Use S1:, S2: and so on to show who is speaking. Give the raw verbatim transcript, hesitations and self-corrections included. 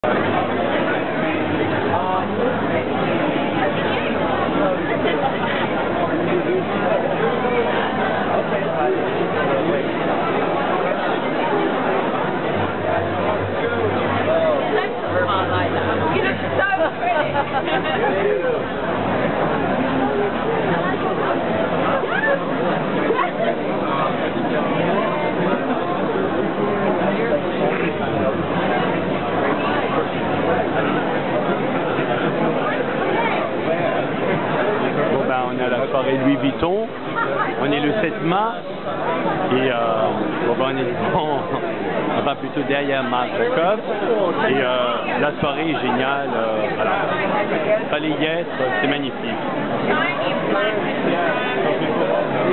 S1: Bon ben on est à la soirée Louis Vuitton, on est le sept mars et euh, bon ben on est devant, enfin plutôt derrière Marc Jacob et euh, la soirée est géniale, euh, voilà, fallait y être, c'est magnifique.